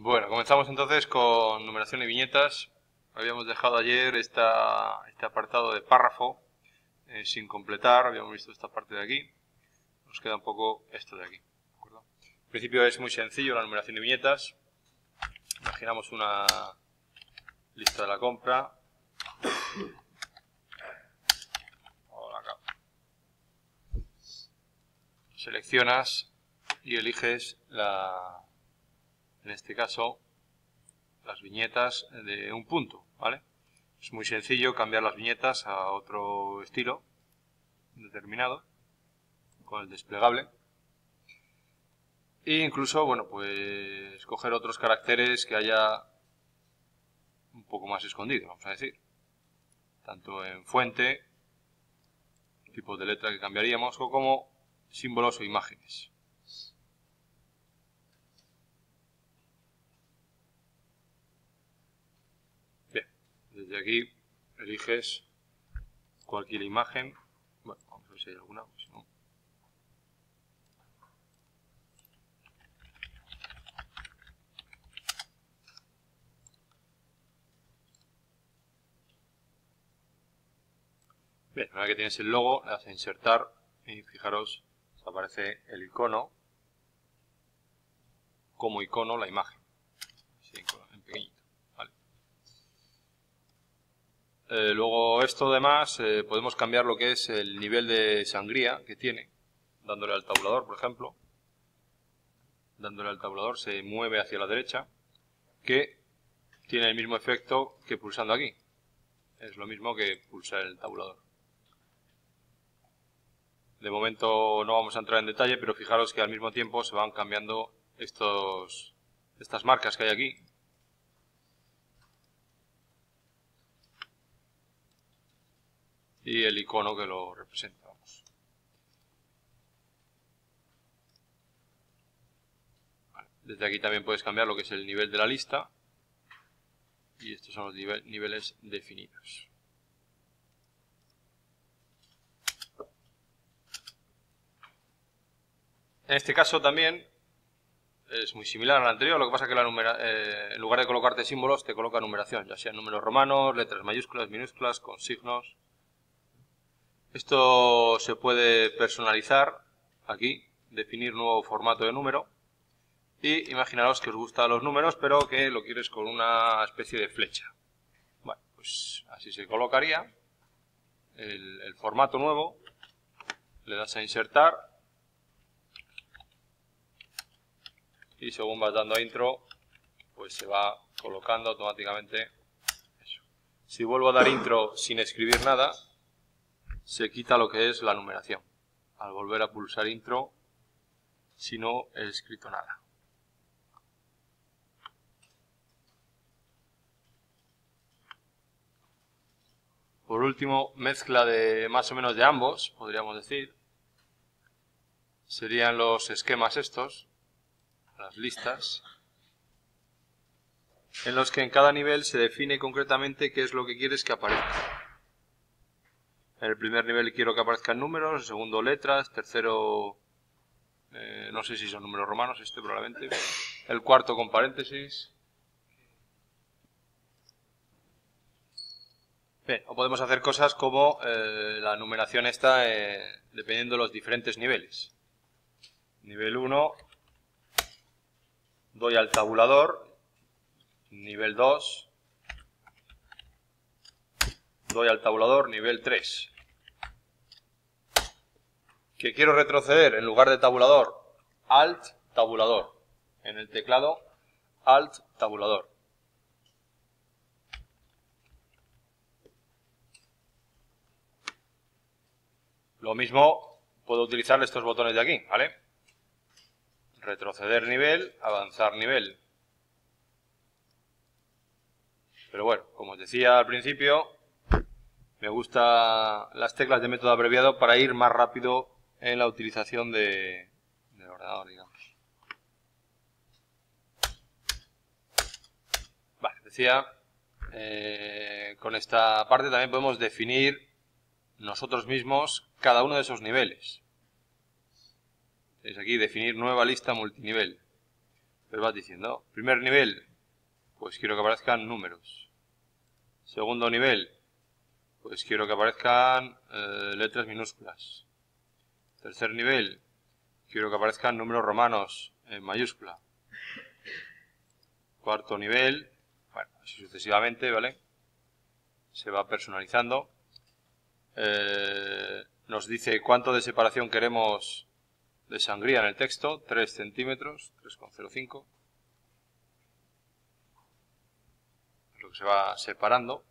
Bueno, comenzamos entonces con numeración y viñetas. Habíamos dejado ayer este apartado de párrafo sin completar, habíamos visto esta parte de aquí. Nos queda un poco esto de aquí, ¿de acuerdo? En principio es muy sencillo la numeración y viñetas. Imaginamos una lista de la compra. Seleccionas y eliges en este caso las viñetas de un punto, ¿vale? Es muy sencillo cambiar las viñetas a otro estilo determinado con el desplegable e incluso, bueno, pues escoger otros caracteres que haya un poco más escondidos, vamos a decir, tanto en fuente, tipos de letra que cambiaríamos, o como símbolos o imágenes. Bien, desde aquí eliges cualquier imagen. Bueno, vamos a ver si hay alguna, si no. Bien, una vez que tienes el logo, le das a insertar y fijaros, aparece el icono como icono la imagen, así en pequeñito, ¿vale? Luego esto además podemos cambiar lo que es el nivel de sangría que tiene, dándole al tabulador, por ejemplo. Dándole al tabulador se mueve hacia la derecha, que tiene el mismo efecto que pulsando aquí. Es lo mismo que pulsar el tabulador. De momento no vamos a entrar en detalle, pero fijaros que al mismo tiempo se van cambiando estas marcas que hay aquí. Y el icono que lo representa. Vamos. Vale. Desde aquí también puedes cambiar lo que es el nivel de la lista. Y estos son los niveles definidos. En este caso también es muy similar al anterior, lo que pasa es que en lugar de colocarte símbolos te coloca numeración, ya sean números romanos, letras mayúsculas, minúsculas, con signos. Esto se puede personalizar aquí, definir nuevo formato de número y imaginaros que os gustan los números pero que lo quieres con una especie de flecha. Bueno, pues así se colocaría el formato nuevo, le das a insertar y según vas dando a intro pues se va colocando automáticamente eso. Si vuelvo a dar intro sin escribir nada, se quita lo que es la numeración al volver a pulsar intro si no he escrito nada. Por último, mezcla de más o menos de ambos, podríamos decir. Serían los esquemas estos, las listas, en los que en cada nivel se define concretamente qué es lo que quieres que aparezca. En el primer nivel quiero que aparezcan números, en el segundo letras, tercero no sé si son números romanos, probablemente, el cuarto con paréntesis. Bien, o podemos hacer cosas como la numeración esta dependiendo de los diferentes niveles. Nivel 1, doy al tabulador. Nivel 2, doy al tabulador. Nivel 3. Que quiero retroceder en lugar de tabulador, Alt, tabulador. En el teclado, Alt, tabulador. Lo mismo puedo utilizar estos botones de aquí, ¿vale? Retroceder nivel, avanzar nivel. Pero bueno, como os decía al principio, me gustan las teclas de método abreviado para ir más rápido en la utilización del ordenador, digamos. Vale, decía, con esta parte también podemos definir nosotros mismos cada uno de esos niveles. Tenéis aquí definir nueva lista multinivel. pues vas diciendo, primer nivel, pues quiero que aparezcan números. Segundo nivel, pues quiero que aparezcan letras minúsculas. Tercer nivel, quiero que aparezcan números romanos en mayúscula. Cuarto nivel, bueno, así sucesivamente, ¿vale? Se va personalizando. Nos dice cuánto de separación queremos de sangría en el texto, 3 centímetros, 3,05. Es lo que se va separando.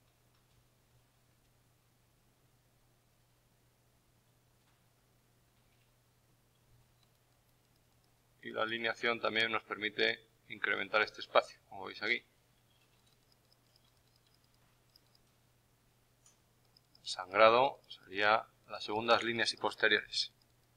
Y la alineación también nos permite incrementar este espacio, como veis aquí. Sangrado sería las segundas líneas y posteriores.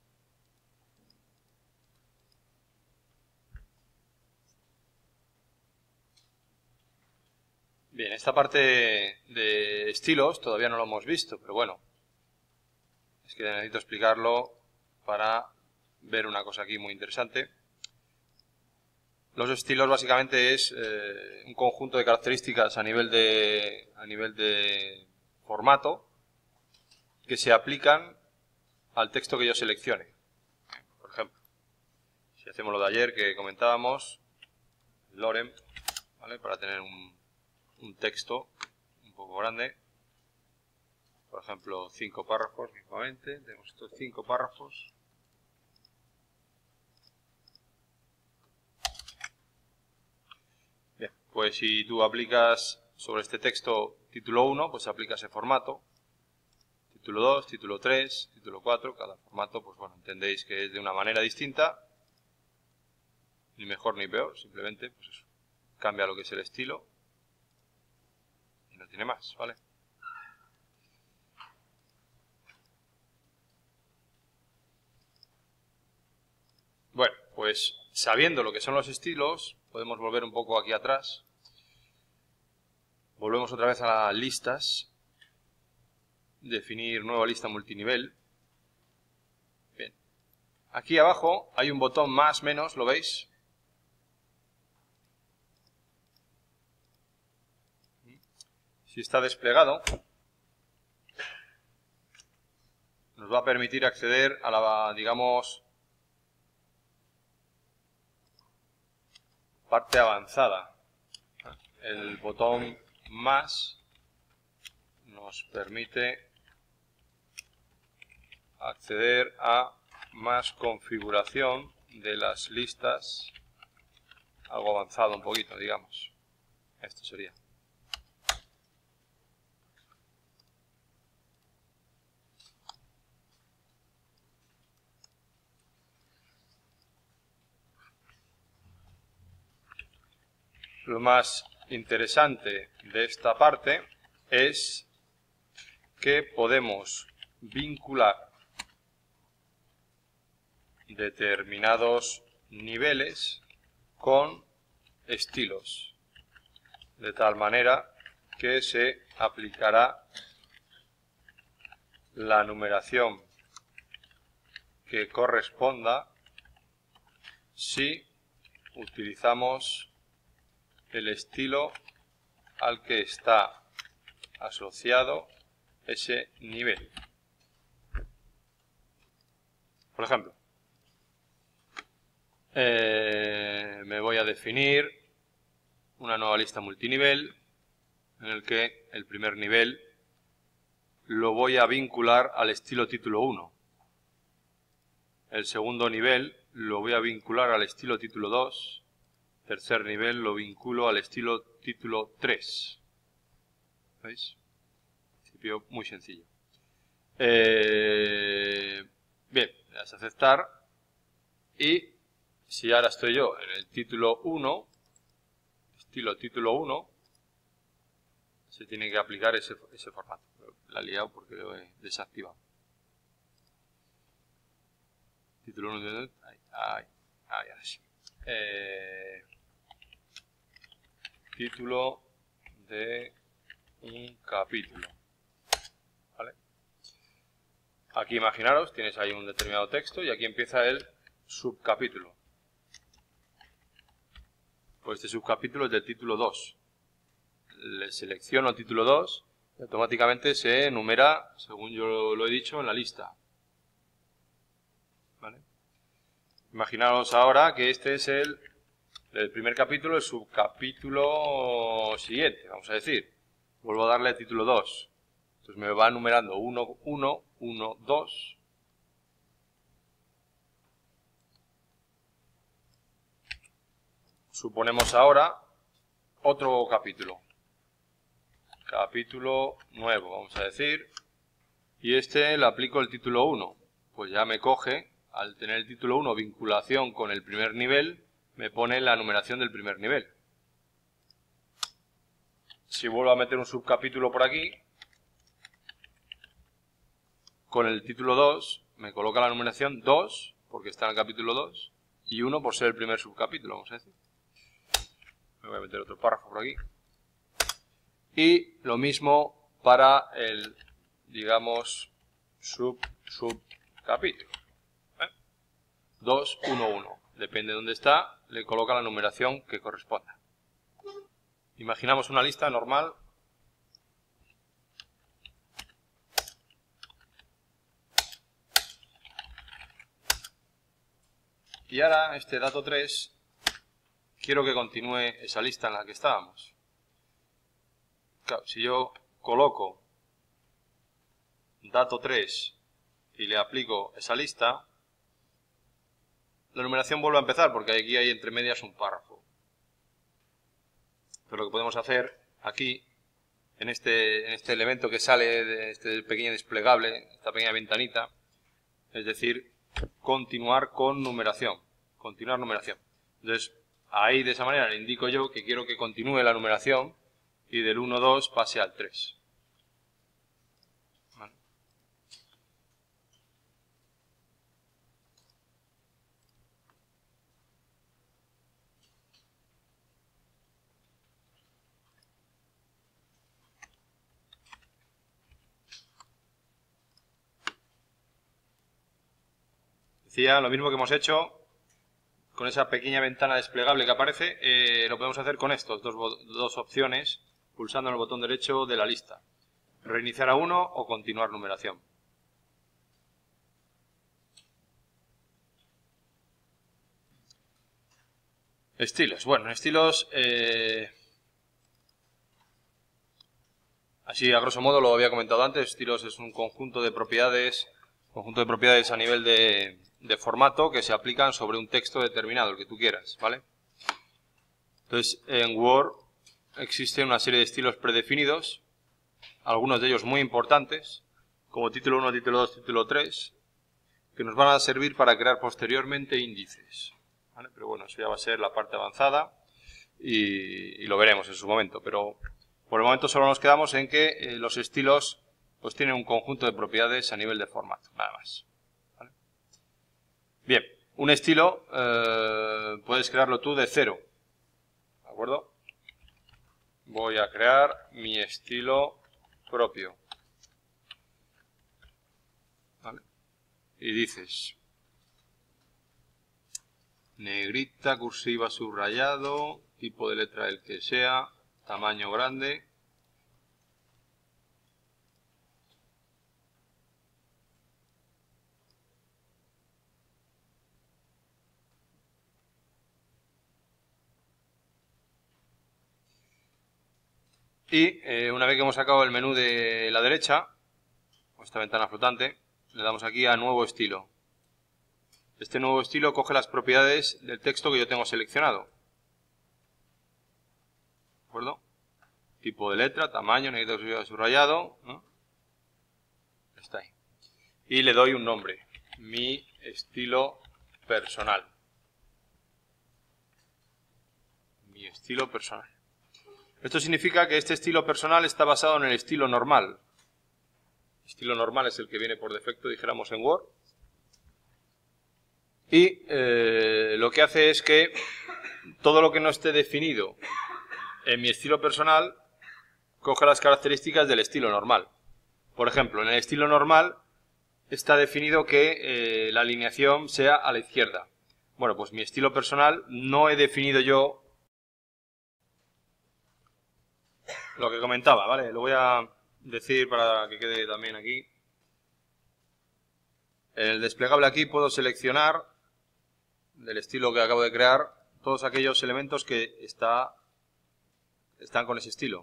Bien, esta parte de estilos todavía no lo hemos visto, pero bueno, es que necesito explicarlo para ver una cosa aquí muy interesante. Los estilos básicamente es un conjunto de características a nivel de formato que se aplican al texto que yo seleccione. Por ejemplo, si hacemos lo de ayer que comentábamos, lorem, ¿vale? Para tener un texto un poco grande, por ejemplo 5 párrafos mismamente, tenemos estos 5 párrafos. Bien, pues si tú aplicas sobre este texto título 1, pues aplica ese formato. Título 2, título 3, título 4, cada formato, pues bueno, entendéis que es de una manera distinta, ni mejor ni peor, simplemente, pues eso, cambia lo que es el estilo y no tiene más, ¿vale? Bueno, pues sabiendo lo que son los estilos, podemos volver un poco aquí atrás. Volvemos otra vez a las listas. Definir nueva lista multinivel. Bien. Aquí abajo hay un botón más, menos, ¿lo veis? Si está desplegado, nos va a permitir acceder a la, digamos, parte avanzada. El botón más nos permite acceder a más configuración de las listas, algo avanzado un poquito, digamos. Esto sería. Lo más interesante de esta parte es que podemos vincular determinados niveles con estilos, de tal manera que se aplicará la numeración que corresponda si utilizamos el estilo al que está asociado ese nivel. Por ejemplo, me voy a definir una nueva lista multinivel en el que el primer nivel lo voy a vincular al estilo título 1. El segundo nivel lo voy a vincular al estilo título 2. Tercer nivel lo vinculo al estilo título 3. ¿Veis? Principio muy sencillo. Bien, le das a aceptar. Y si ahora estoy yo en el título 1, estilo título 1, se tiene que aplicar ese formato. La he liado porque lo he desactivado. Título 1, ahora sí. Título de un capítulo. ¿Vale? Aquí imaginaros, tienes ahí un determinado texto y aquí empieza el subcapítulo. Pues este subcapítulo es del título 2. Le selecciono título 2 y automáticamente se enumera, según yo lo he dicho, en la lista. ¿Vale? Imaginaos ahora que este es el primer capítulo, el subcapítulo siguiente, vamos a decir. Vuelvo a darle título 2. Entonces me va enumerando 1, 1, 1, 2. Suponemos ahora otro capítulo. Capítulo nuevo, vamos a decir. Y este le aplico el título 1. Pues ya me coge, al tener el título 1 vinculación con el primer nivel, me pone la numeración del primer nivel. Si vuelvo a meter un subcapítulo por aquí, con el título 2, me coloca la numeración 2, porque está en el capítulo 2, y 1 por ser el primer subcapítulo, vamos a decir. Me voy a meter otro párrafo por aquí. Y lo mismo para el, digamos, subcapítulo. 2, 1, 1. Depende de dónde está, le coloca la numeración que corresponda. Imaginamos una lista normal. Y ahora este dato 3, quiero que continúe esa lista en la que estábamos. Claro, si yo coloco dato 3 y le aplico esa lista, la numeración vuelve a empezar porque aquí hay entre medias un párrafo. Pero lo que podemos hacer aquí, en este elemento que sale de este pequeño desplegable, esta pequeña ventanita, es decir, continuar con numeración. Continuar numeración. Entonces, ahí de esa manera le indico yo que quiero que continúe la numeración y del 1, 2 pase al 3. ¿Vale? Decía lo mismo que hemos hecho con esa pequeña ventana desplegable que aparece, lo podemos hacer con estas dos opciones, pulsando en el botón derecho de la lista. Reiniciar a 1 o continuar numeración. Estilos. Bueno, en estilos, así a grosso modo lo había comentado antes, estilos es un conjunto de propiedades a nivel de formato que se aplican sobre un texto determinado, el que tú quieras, ¿vale? Entonces, en Word existe una serie de estilos predefinidos, algunos de ellos muy importantes, como título 1, título 2, título 3, que nos van a servir para crear posteriormente índices, ¿vale? Pero bueno, eso ya va a ser la parte avanzada y lo veremos en su momento, pero por el momento solo nos quedamos en que los estilos pues tienen un conjunto de propiedades a nivel de formato, nada más. ¿Vale? Bien, un estilo puedes crearlo tú de cero, ¿de acuerdo? Voy a crear mi estilo propio. ¿Vale? Y dices negrita, cursiva, subrayado, tipo de letra el que sea, tamaño grande. Y una vez que hemos sacado el menú de la derecha, o esta ventana flotante, le damos aquí a nuevo estilo. Este nuevo estilo coge las propiedades del texto que yo tengo seleccionado. ¿De acuerdo? Tipo de letra, tamaño, negrito, subrayado, ¿no? Está ahí. Y le doy un nombre. Mi estilo personal. Mi estilo personal. Esto significa que este estilo personal está basado en el estilo normal. El estilo normal es el que viene por defecto, dijéramos, en Word. Y lo que hace es que todo lo que no esté definido en mi estilo personal coge las características del estilo normal. Por ejemplo, en el estilo normal está definido que la alineación sea a la izquierda. Bueno, pues mi estilo personal no he definido yo lo que comentaba, ¿vale? Lo voy a decir para que quede también aquí. En el desplegable aquí puedo seleccionar, del estilo que acabo de crear, todos aquellos elementos que están con ese estilo.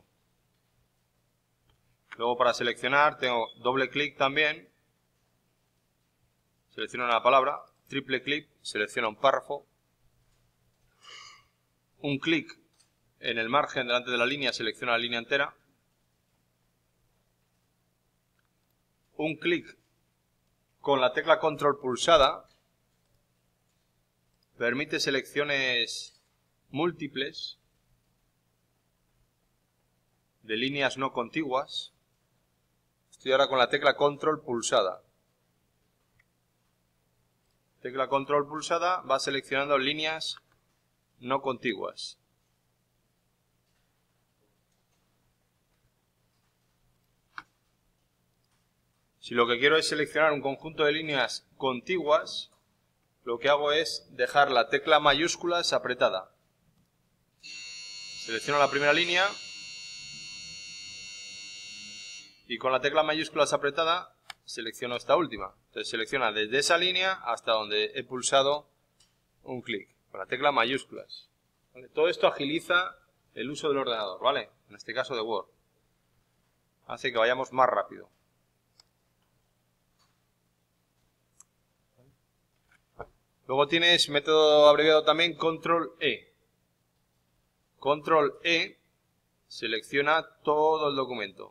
Luego para seleccionar tengo doble clic también, selecciono una palabra, triple clic, selecciono un párrafo, un clic en el margen delante de la línea, selecciono la línea entera, un clic con la tecla control pulsada permite selecciones múltiples de líneas no contiguas. Estoy ahora con la tecla control pulsada. Tecla control pulsada va seleccionando líneas no contiguas. Si lo que quiero es seleccionar un conjunto de líneas contiguas, lo que hago es dejar la tecla mayúsculas apretada. Selecciono la primera línea y con la tecla mayúsculas apretada selecciono esta última. Entonces selecciona desde esa línea hasta donde he pulsado un clic, con la tecla mayúsculas. ¿Vale? Todo esto agiliza el uso del ordenador, ¿vale? En este caso de Word. Hace que vayamos más rápido. Luego tienes método abreviado también Control E. Control E selecciona todo el documento.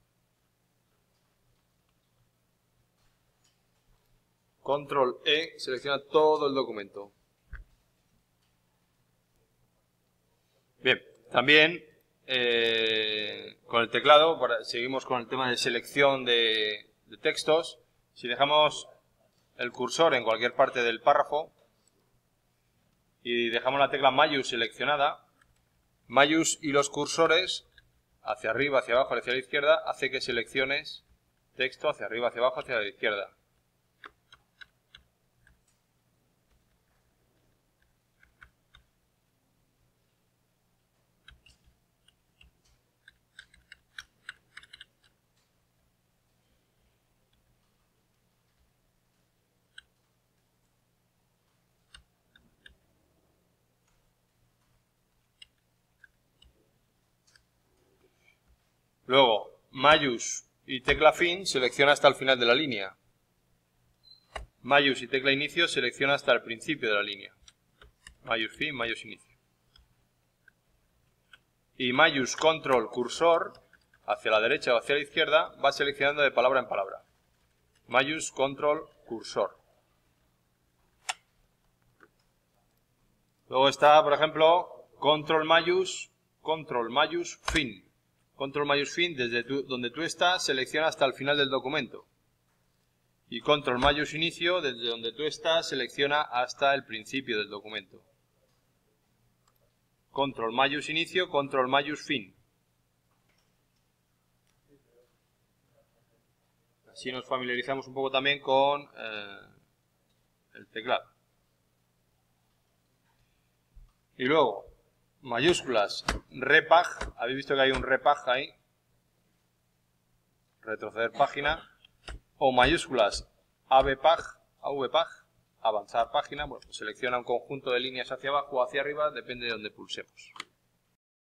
Control E selecciona todo el documento. Bien, también con el teclado, seguimos con el tema de selección de textos. Si dejamos el cursor en cualquier parte del párrafo y dejamos la tecla Mayús seleccionada, Mayús y los cursores hacia arriba, hacia abajo, hacia la izquierda, hace que selecciones texto hacia arriba, hacia abajo, hacia la izquierda. Luego, Mayús y tecla fin selecciona hasta el final de la línea. Mayús y tecla inicio selecciona hasta el principio de la línea. Mayús fin, Mayús inicio. Y Mayús control cursor hacia la derecha o hacia la izquierda va seleccionando de palabra en palabra. Mayús control cursor. Luego está, por ejemplo, control Mayús fin. Control Mayús fin, desde donde tú estás, selecciona hasta el final del documento. Y Control Mayús inicio, desde donde tú estás, selecciona hasta el principio del documento. Control Mayús inicio, Control Mayús fin. Así nos familiarizamos un poco también con el teclado. Y luego, mayúsculas, repag, habéis visto que hay un repag ahí, retroceder página, o mayúsculas, avpag, avanzar página, bueno, pues selecciona un conjunto de líneas hacia abajo o hacia arriba, depende de donde pulsemos.